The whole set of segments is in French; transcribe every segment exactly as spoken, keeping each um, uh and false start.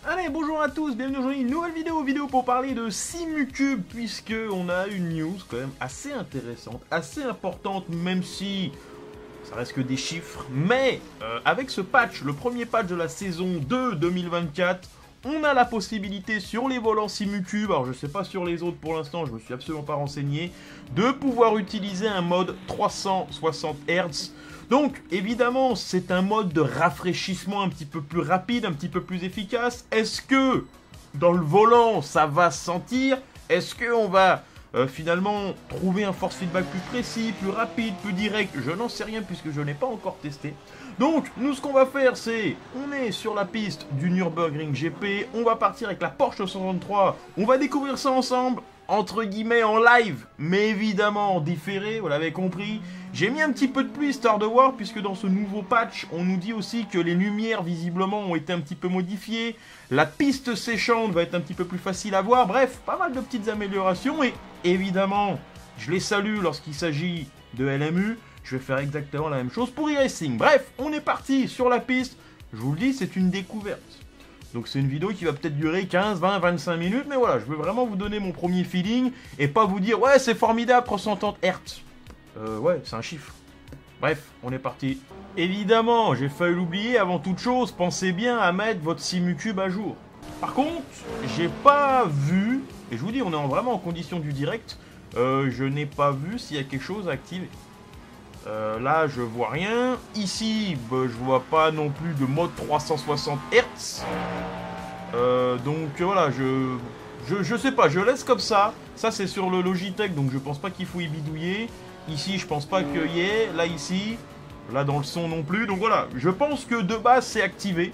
Allez, bonjour à tous, bienvenue aujourd'hui, une nouvelle vidéo, vidéo pour parler de Simucube, puisque on a une news quand même assez intéressante, assez importante, même si ça reste que des chiffres, mais euh, avec ce patch, le premier patch de la saison deux deux mille vingt-quatre, on a la possibilité sur les volants Simucube, alors je sais pas sur les autres pour l'instant, je me suis absolument pas renseigné, de pouvoir utiliser un mode trois cent soixante hertz. Donc, évidemment, c'est un mode de rafraîchissement un petit peu plus rapide, un petit peu plus efficace. Est-ce que, dans le volant, ça va se sentir? Est-ce qu'on va, euh, finalement, trouver un force feedback plus précis, plus rapide, plus direct? Je n'en sais rien puisque je n'ai pas encore testé. Donc, nous, ce qu'on va faire, c'est, on est sur la piste du Nürburgring G P, on va partir avec la Porsche neuf cent trente-trois, on va découvrir ça ensemble, entre guillemets en live, mais évidemment en différé, vous l'avez compris. J'ai mis un petit peu de pluie histoire de voir, puisque dans ce nouveau patch, on nous dit aussi que les lumières visiblement ont été un petit peu modifiées, la piste séchante va être un petit peu plus facile à voir, bref, pas mal de petites améliorations, et évidemment, je les salue lorsqu'il s'agit de L M U, je vais faire exactement la même chose pour e-racing. Bref, on est parti sur la piste, je vous le dis, c'est une découverte. Donc c'est une vidéo qui va peut-être durer quinze, vingt, vingt-cinq minutes, mais voilà, je veux vraiment vous donner mon premier feeling, et pas vous dire, ouais, c'est formidable, trois cent trente hertz. Euh, ouais, c'est un chiffre. Bref, on est parti. Évidemment, j'ai failli l'oublier, avant toute chose, pensez bien à mettre votre Simucube à jour. Par contre, j'ai pas vu, et je vous dis, on est en, vraiment en condition du direct, euh, je n'ai pas vu s'il y a quelque chose à activer. Euh, là, je vois rien. Ici, bah, je vois pas non plus de mode trois cent soixante hertz. Euh, donc voilà, je, je je sais pas, je laisse comme ça. Ça, c'est sur le Logitech, donc je pense pas qu'il faut y bidouiller. Ici, je pense pas qu'il y ait. Là, ici. Là, dans le son non plus. Donc voilà, je pense que de base, c'est activé.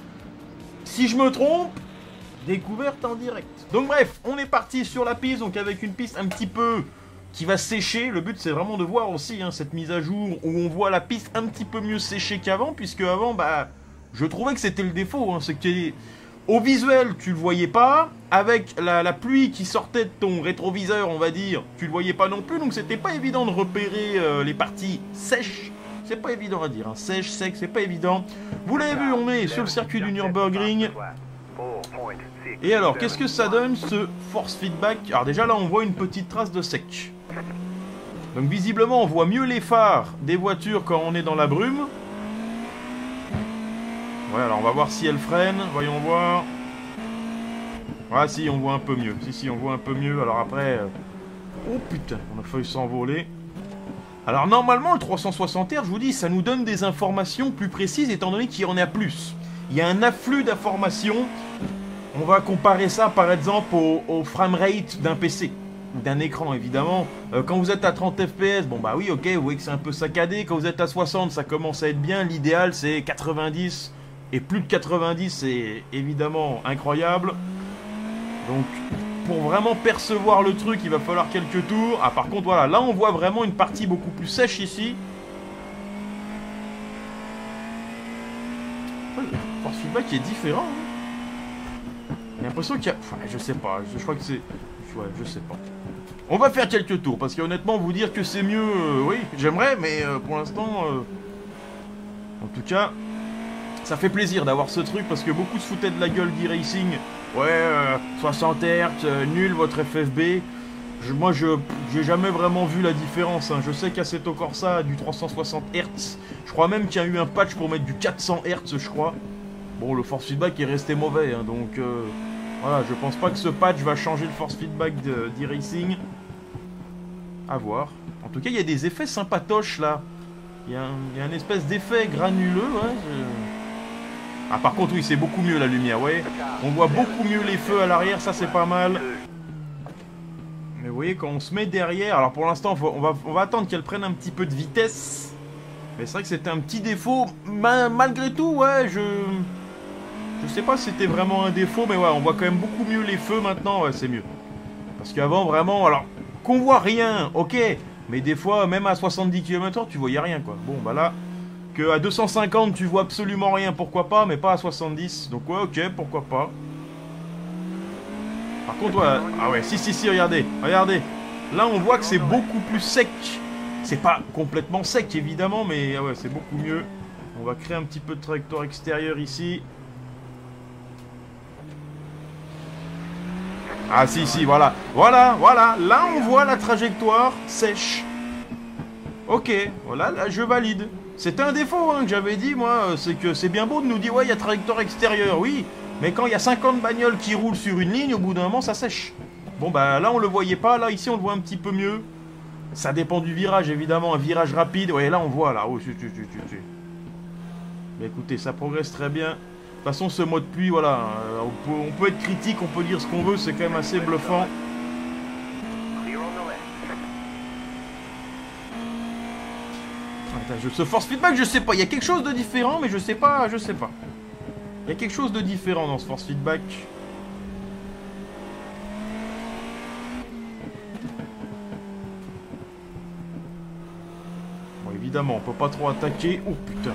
Si je me trompe, découverte en direct. Donc bref, on est parti sur la piste, donc avec une piste un petit peu qui va sécher. Le but, c'est vraiment de voir aussi hein, cette mise à jour où on voit la piste un petit peu mieux séchée qu'avant, puisque avant, bah, je trouvais que c'était le défaut. Hein, c'est que au visuel, tu le voyais pas. Avec la, la pluie qui sortait de ton rétroviseur, on va dire, tu le voyais pas non plus. Donc, c'était pas évident de repérer euh, les parties sèches. C'est pas évident à dire. Hein. Sèche, sec, c'est pas évident. Vous l'avez vu, on est sur le circuit du Nürburgring. Et alors, qu'est-ce que ça donne, ce force feedback? Alors déjà, là, on voit une petite trace de sec. Donc visiblement, on voit mieux les phares des voitures quand on est dans la brume. Ouais, alors on va voir si elle freine. Voyons voir. Ah si, on voit un peu mieux. Si, si, on voit un peu mieux. Alors après... Euh... Oh putain, on a failli s'envoler. Alors normalement, le trois cent soixante hertz, je vous dis, ça nous donne des informations plus précises étant donné qu'il y en a plus. Il y a un afflux d'informations. On va comparer ça par exemple au, au framerate d'un P C. D'un écran évidemment. Euh, quand vous êtes à trente F P S, bon bah oui ok, vous voyez que c'est un peu saccadé. Quand vous êtes à soixante, ça commence à être bien. L'idéal c'est quatre-vingt-dix. Et plus de quatre-vingt-dix, c'est évidemment incroyable. Donc pour vraiment percevoir le truc, il va falloir quelques tours. Ah par contre voilà, là on voit vraiment une partie beaucoup plus sèche ici. Ouais, le force feedback est différent. Hein. J'ai l'impression qu'il y a... Enfin, je sais pas, je, je crois que c'est... Ouais, je sais pas. On va faire quelques tours, parce qu'honnêtement, vous dire que c'est mieux, euh, oui, j'aimerais, mais euh, pour l'instant, euh, en tout cas, ça fait plaisir d'avoir ce truc, parce que beaucoup se foutaient de la gueule d'e-racing. Ouais, euh, soixante hertz, euh, nul votre F F B. Je, moi, je j'ai jamais vraiment vu la différence. Hein. Je sais qu'Assetto Corsa a du trois cent soixante hertz. Je crois même qu'il y a eu un patch pour mettre du quatre cents hertz, je crois. Bon, le force feedback est resté mauvais, hein, donc... Euh, Voilà, je pense pas que ce patch va changer le force feedback d'e-racing. À voir. En tout cas, il y a des effets sympatoches là. Il y a un, il y a un espèce d'effet granuleux. Ouais, je... Ah, par contre, oui, c'est beaucoup mieux la lumière. Ouais. On voit beaucoup mieux les feux à l'arrière, ça c'est pas mal. Mais vous voyez, quand on se met derrière. Alors pour l'instant, on va, on va attendre qu'elle prenne un petit peu de vitesse. Mais c'est vrai que c'était un petit défaut. Ma, malgré tout, ouais, je. Je sais pas si c'était vraiment un défaut, mais ouais, on voit quand même beaucoup mieux les feux maintenant, ouais, c'est mieux. Parce qu'avant, vraiment, alors, qu'on voit rien, ok, mais des fois, même à soixante-dix kilomètres heure, tu voyais rien, quoi. Bon, bah là, que à deux cent cinquante, tu vois absolument rien, pourquoi pas, mais pas à soixante-dix. Donc ouais, ok, pourquoi pas. Par contre, ouais, ah ouais, si, si, si, regardez, regardez. Là, on voit que c'est beaucoup plus sec. C'est pas complètement sec, évidemment, mais ah ouais, c'est beaucoup mieux. On va créer un petit peu de trajectoire extérieure ici. Ah si, si, voilà. Voilà, voilà. Là, on voit la trajectoire sèche. Ok, voilà, là, je valide. C'était un défaut hein, que j'avais dit, moi. C'est que c'est bien beau de nous dire, ouais, il y a trajectoire extérieure, oui. Mais quand il y a cinquante bagnoles qui roulent sur une ligne, au bout d'un moment, ça sèche. Bon, bah là, on le voyait pas. Là, ici, on le voit un petit peu mieux. Ça dépend du virage, évidemment. Un virage rapide. Ouais, là, on voit, là. Oh, tu, tu, tu, tu, tu. Mais écoutez, ça progresse très bien. De toute façon, ce mode pluie, voilà. Euh, on, peut, on peut être critique, on peut dire ce qu'on veut. C'est quand même assez bluffant. Attends, je, ce force feedback, je sais pas. Il y a quelque chose de différent, mais je sais pas. Je sais pas. Il y a quelque chose de différent dans ce force feedback. Bon, évidemment, on peut pas trop attaquer. Oh putain.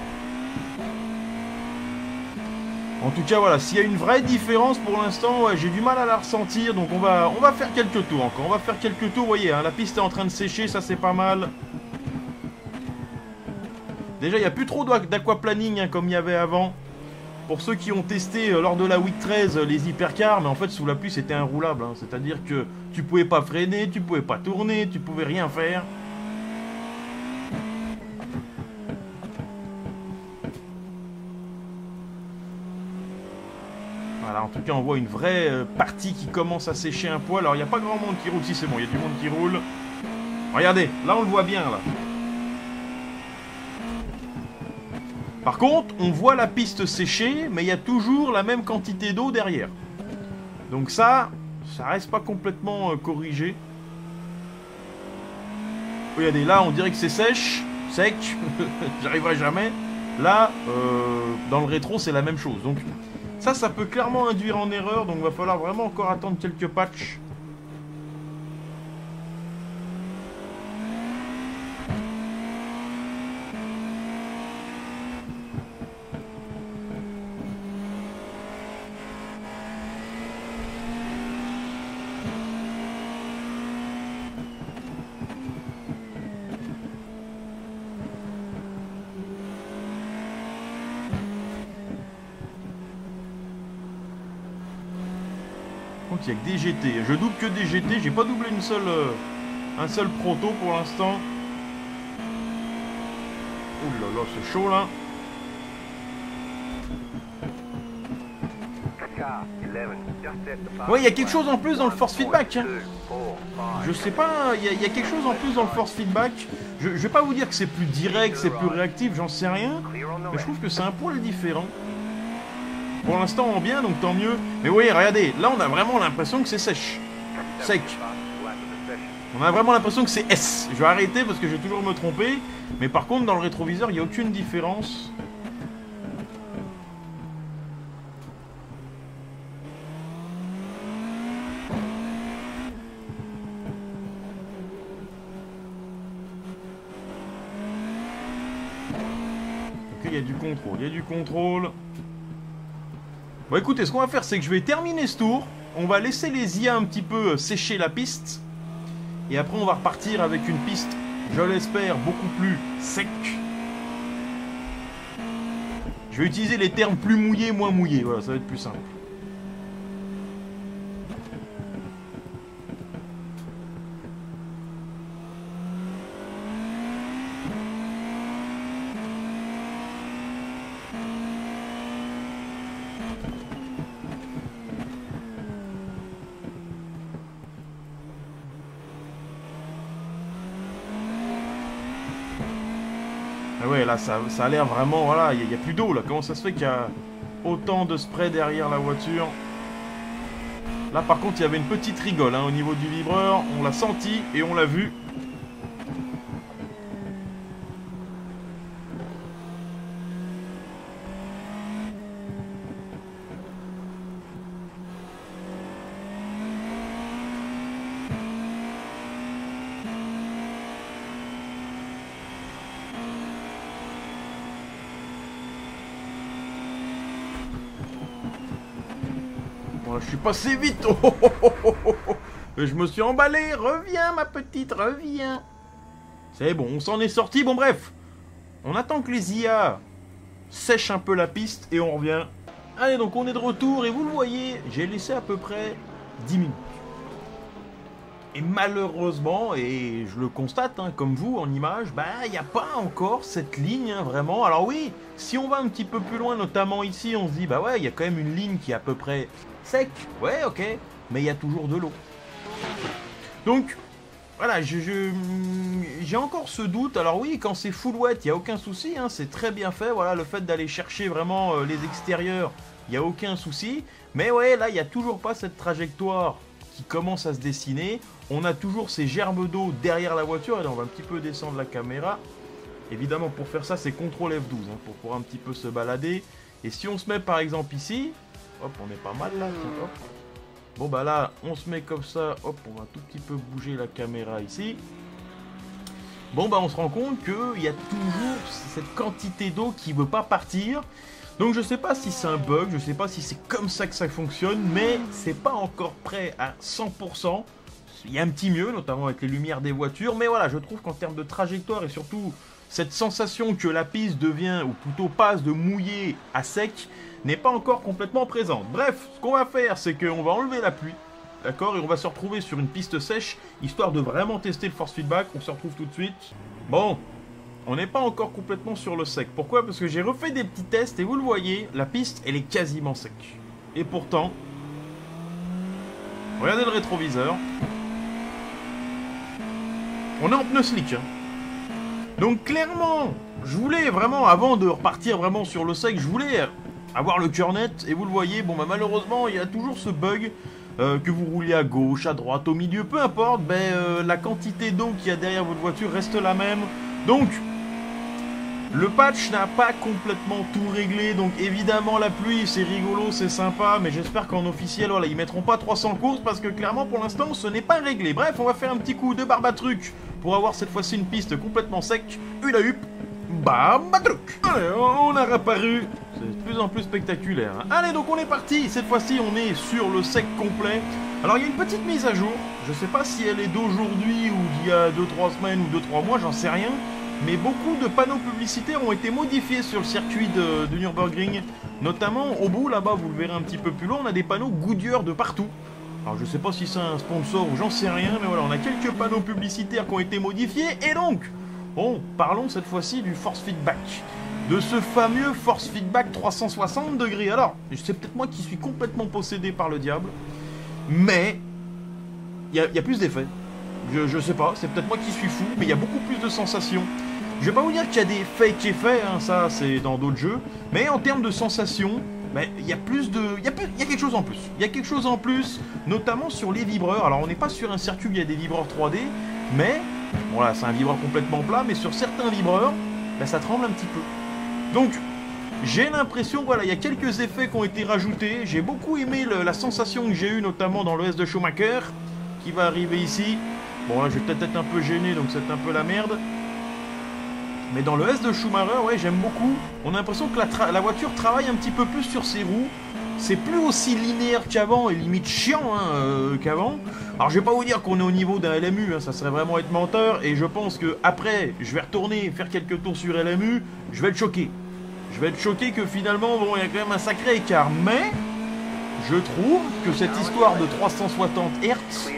En tout cas, voilà, s'il y a une vraie différence pour l'instant, ouais, j'ai du mal à la ressentir. Donc on va, on va faire quelques tours encore. On va faire quelques tours, vous voyez, hein, la piste est en train de sécher, ça c'est pas mal. Déjà, il n'y a plus trop d'aquaplaning hein, comme il y avait avant. Pour ceux qui ont testé euh, lors de la week treize euh, les hypercars, mais en fait sous la pluie c'était inroulable. Hein, c'est-à-dire que tu pouvais pas freiner, tu pouvais pas tourner, tu pouvais rien faire. Voilà, en tout cas on voit une vraie euh, partie qui commence à sécher un poil. Alors il n'y a pas grand monde qui roule, si c'est bon, il y a du monde qui roule. Regardez, là on le voit bien là. Par contre, on voit la piste sécher, mais il y a toujours la même quantité d'eau derrière. Donc ça, ça reste pas complètement euh, corrigé. Regardez, là on dirait que c'est sèche, sec, j'arriverai jamais. Là, euh, dans le rétro, c'est la même chose. Donc ça, ça peut clairement induire en erreur, donc il va falloir vraiment encore attendre quelques patchs. Il n'y a que des G T. Je double que des G T. J'ai pas doublé une seule, euh, un seul proto pour l'instant. Ouh là là, c'est chaud là. Ouais, il y a quelque chose en plus dans le force feedback. Hein. Je sais pas, il y, y a quelque chose en plus dans le force feedback. Je, je vais pas vous dire que c'est plus direct, c'est plus réactif, j'en sais rien. Mais je trouve que c'est un poil différent. Pour l'instant, on bien, donc tant mieux. Mais vous voyez, regardez, là, on a vraiment l'impression que c'est sèche. Sec. On a vraiment l'impression que c'est S. Je vais arrêter parce que je vais toujours me tromper. Mais par contre, dans le rétroviseur, il n'y a aucune différence. Ok, il y a du contrôle. Il y a du contrôle. Bon écoutez, ce qu'on va faire, c'est que je vais terminer ce tour. On va laisser les I A un petit peu sécher la piste. Et après, on va repartir avec une piste, je l'espère, beaucoup plus sec. Je vais utiliser les termes plus mouillés, moins mouillés. Voilà, ça va être plus simple. Ah ouais, là, ça, ça a l'air vraiment... Voilà, il n'y a, a plus d'eau, là. Comment ça se fait qu'il y a autant de spray derrière la voiture? Là, par contre, il y avait une petite rigole hein, au niveau du vibreur. On l'a senti et on l'a vu. Je suis passé vite. Oh, oh, oh, oh, oh, oh. Je me suis emballé. Reviens, ma petite, reviens. C'est bon, on s'en est sorti. Bon, bref. On attend que les I A sèchent un peu la piste et on revient. Allez, donc on est de retour. Et vous le voyez, j'ai laissé à peu près dix minutes. Et malheureusement, et je le constate, hein, comme vous en image, bah il n'y a pas encore cette ligne, hein, vraiment. Alors oui, si on va un petit peu plus loin, notamment ici, on se dit, bah ouais, il y a quand même une ligne qui est à peu près sec. Ouais, ok, mais il y a toujours de l'eau. Donc, voilà, je, je, j'ai encore ce doute. Alors oui, quand c'est full wet, il n'y a aucun souci, hein, c'est très bien fait. Voilà, le fait d'aller chercher vraiment euh, les extérieurs, il n'y a aucun souci. Mais ouais, là, il n'y a toujours pas cette trajectoire qui commence à se dessiner. On a toujours ces gerbes d'eau derrière la voiture. Et là, on va un petit peu descendre la caméra. Évidemment, pour faire ça, c'est contrôle F douze, hein, pour pouvoir un petit peu se balader. Et si on se met par exemple ici, hop, on est pas mal là, hop. Bon bah là, on se met comme ça, hop, on va un tout petit peu bouger la caméra ici. Bon bah on se rend compte qu'il y a toujours cette quantité d'eau qui ne veut pas partir. Donc je sais pas si c'est un bug, je sais pas si c'est comme ça que ça fonctionne, mais c'est pas encore prêt à cent pour cent. Il y a un petit mieux, notamment avec les lumières des voitures, mais voilà, je trouve qu'en termes de trajectoire et surtout cette sensation que la piste devient, ou plutôt passe de mouillé à sec, n'est pas encore complètement présente. Bref, ce qu'on va faire, c'est qu'on va enlever la pluie, d'accord, et on va se retrouver sur une piste sèche, histoire de vraiment tester le force feedback. On se retrouve tout de suite. Bon, on n'est pas encore complètement sur le sec. Pourquoi? Parce que j'ai refait des petits tests, et vous le voyez, la piste, elle est quasiment sec. Et pourtant, regardez le rétroviseur. On est en pneu slick, hein. Donc clairement, je voulais vraiment, avant de repartir vraiment sur le sec, je voulais avoir le cœur net, et vous le voyez, bon bah malheureusement, il y a toujours ce bug, euh, que vous rouliez à gauche, à droite, au milieu, peu importe, ben, euh, la quantité d'eau qu'il y a derrière votre voiture reste la même. Donc, le patch n'a pas complètement tout réglé, donc évidemment la pluie, c'est rigolo, c'est sympa, mais j'espère qu'en officiel, voilà, ils mettront pas trois cents courses, parce que clairement, pour l'instant, ce n'est pas réglé. Bref, on va faire un petit coup de barbatruc pour avoir cette fois-ci une piste complètement sec, une à huppe, barbatruc. Allez, on a réapparu, c'est de plus en plus spectaculaire, hein. Allez, donc on est parti, cette fois-ci, on est sur le sec complet. Alors, il y a une petite mise à jour, je sais pas si elle est d'aujourd'hui, ou d'il y a deux trois semaines, ou deux trois mois, j'en sais rien. Mais beaucoup de panneaux publicitaires ont été modifiés sur le circuit de, de Nürburgring. Notamment, au bout, là-bas, vous le verrez un petit peu plus loin, on a des panneaux Goodyear de partout. Alors, je sais pas si c'est un sponsor ou j'en sais rien, mais voilà, on a quelques panneaux publicitaires qui ont été modifiés. Et donc, bon, parlons cette fois-ci du force feedback. De ce fameux force feedback trois cent soixante degrés. Alors, c'est peut-être moi qui suis complètement possédé par le diable, mais il y, y a plus d'effets. Je, je sais pas, c'est peut-être moi qui suis fou, mais il y a beaucoup plus de sensations. Je vais pas vous dire qu'il y a des fake effets, hein, ça c'est dans d'autres jeux, mais en termes de sensations, ben, il y a plus de... Il y a, il y a quelque chose en plus. Il y a quelque chose en plus, notamment sur les vibreurs. Alors on n'est pas sur un circuit où il y a des vibreurs trois D, mais, bon là c'est un vibreur complètement plat, mais sur certains vibreurs, ben, ça tremble un petit peu. Donc, j'ai l'impression, voilà, il y a quelques effets qui ont été rajoutés. J'ai beaucoup aimé le, la sensation que j'ai eue, notamment dans le S de Schumacher, qui va arriver ici. Bon là je vais peut-être être un peu gêné, donc c'est un peu la merde. Mais dans le S de Schumacher, ouais, j'aime beaucoup. On a l'impression que la, la voiture travaille un petit peu plus sur ses roues. C'est plus aussi linéaire qu'avant et limite chiant, hein, euh, qu'avant. Alors je vais pas vous dire qu'on est au niveau d'un L M U, hein, ça serait vraiment être menteur. Et je pense que après, je vais retourner faire quelques tours sur L M U, je vais être choqué. Je vais être choqué que finalement, bon, il y a quand même un sacré écart. Mais je trouve que cette histoire de trois cent soixante hertz,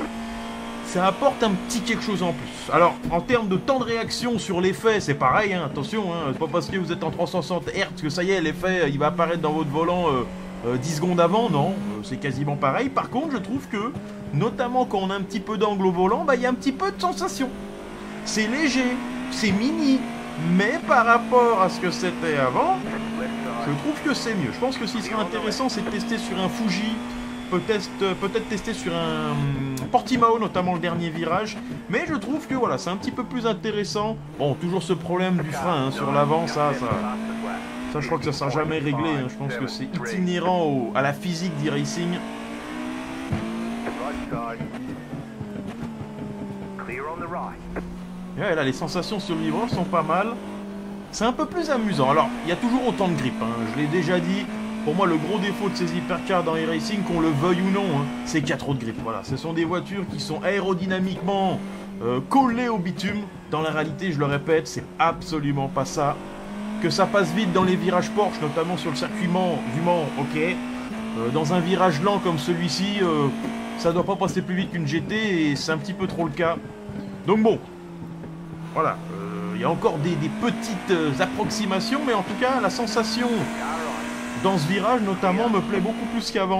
ça apporte un petit quelque chose en plus. Alors, en termes de temps de réaction sur l'effet, c'est pareil, hein, attention, hein, c'est pas parce que vous êtes en trois cent soixante hertz que ça y est, l'effet, il va apparaître dans votre volant euh, euh, dix secondes avant, non, euh, c'est quasiment pareil. Par contre, je trouve que, notamment quand on a un petit peu d'angle au volant, bah, il y a un petit peu de sensation. C'est léger, c'est mini, mais par rapport à ce que c'était avant, je trouve que c'est mieux. Je pense que ce qui serait intéressant, c'est de tester sur un Fuji, peut-être peut-être tester sur un Portimao, notamment le dernier virage, mais je trouve que voilà, c'est un petit peu plus intéressant. Bon, toujours ce problème du frein, hein, sur l'avant, ça, ça, ça, je crois que ça sera jamais réglé, hein. Je pense que c'est itinérant au, à la physique d'e-racing. Ouais, là, les sensations sur le vibreur sont pas mal. C'est un peu plus amusant. Alors, il y a toujours autant de grip, hein. Je l'ai déjà dit. Pour moi, le gros défaut de ces hypercars dans e-racing, qu'on le veuille ou non, hein, c'est qu'il y a trop de grip. Voilà, ce sont des voitures qui sont aérodynamiquement euh, collées au bitume. Dans la réalité, je le répète, c'est absolument pas ça. Que ça passe vite dans les virages Porsche, notamment sur le circuit Mans, du Mans, ok. Euh, dans un virage lent comme celui-ci, euh, ça doit pas passer plus vite qu'une G T et c'est un petit peu trop le cas. Donc bon, voilà, il euh, y a encore des, des petites euh, approximations, mais en tout cas, la sensation dans ce virage notamment me plaît beaucoup plus qu'avant.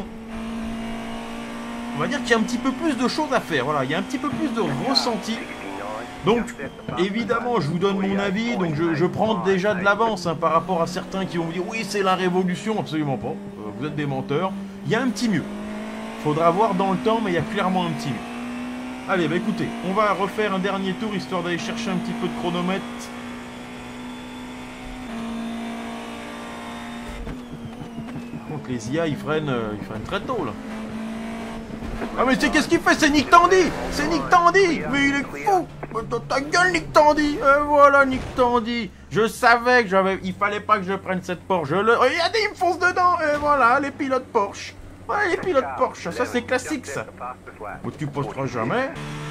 On va dire qu'il y a un petit peu plus de choses à faire, voilà, il y a un petit peu plus de ressenti. Donc, évidemment, je vous donne mon avis, donc je, je prends déjà de l'avance hein, par rapport à certains qui vont me dire « Oui, c'est la révolution », absolument pas, euh, vous êtes des menteurs. Il y a un petit mieux. Faudra voir dans le temps, mais il y a clairement un petit mieux. Allez, bah écoutez, on va refaire un dernier tour, histoire d'aller chercher un petit peu de chronomètre. Par contre, les I A, ils freinent, euh, ils freinent très tôt, là. Ah mais c'est qu'est-ce qu'il fait? C'est Nick Tandy! C'est Nick Tandy! Mais il est fou! Dans ta gueule, Nick Tandy! Et voilà, Nick Tandy! Je savais que j'avais... Il fallait pas que je prenne cette Porsche. Je le... Regardez, il me fonce dedans! Et voilà, les pilotes Porsche! Ouais, les pilotes Porsche, ça c'est classique, ça! Où tu posteras jamais.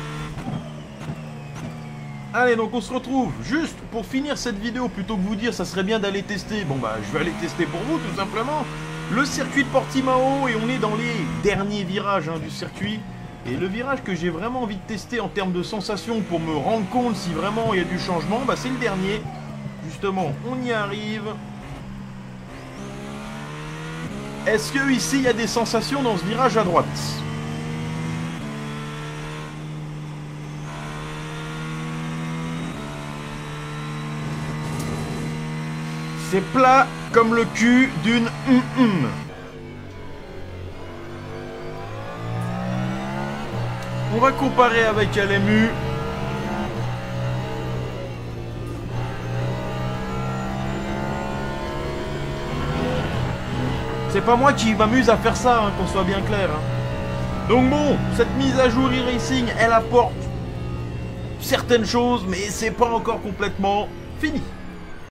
Allez, donc on se retrouve juste pour finir cette vidéo. Plutôt que vous dire, ça serait bien d'aller tester. Bon bah, je vais aller tester pour vous, tout simplement. Le circuit de Portimao, et on est dans les derniers virages hein, du circuit. Et le virage que j'ai vraiment envie de tester en termes de sensations pour me rendre compte si vraiment il y a du changement, bah c'est le dernier. Justement, on y arrive. Est-ce que ici il y a des sensations dans ce virage à droite? C'est plat comme le cul d'une hum hum. On va comparer avec L M U. C'est pas moi qui m'amuse à faire ça, hein, qu'on soit bien clair. Hein. Donc bon, cette mise à jour e-racing, elle apporte certaines choses, mais c'est pas encore complètement fini.